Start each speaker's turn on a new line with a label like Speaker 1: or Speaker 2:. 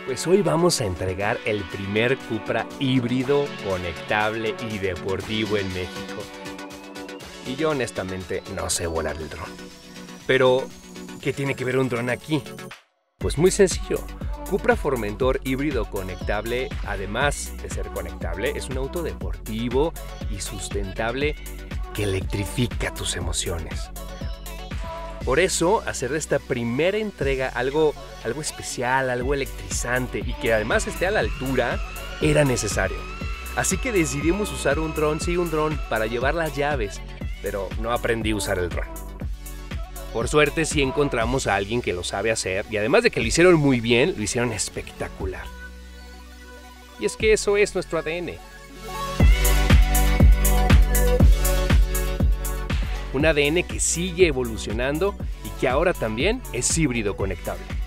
Speaker 1: Pues hoy vamos a entregar el primer Cupra híbrido, conectable y deportivo en México. Y yo honestamente no sé volar el dron. Pero, ¿qué tiene que ver un dron aquí? Pues muy sencillo. Cupra Formentor híbrido conectable, además de ser conectable, es un auto deportivo y sustentable que electrifica tus emociones. Por eso, hacer de esta primera entrega algo especial, algo electrizante y que además esté a la altura, era necesario. Así que decidimos usar un dron, sí, un dron, para llevar las llaves, pero no aprendí a usar el dron. Por suerte sí encontramos a alguien que lo sabe hacer y además de que lo hicieron muy bien, lo hicieron espectacular. Y es que eso es nuestro ADN. Un ADN que sigue evolucionando y que ahora también es híbrido conectable.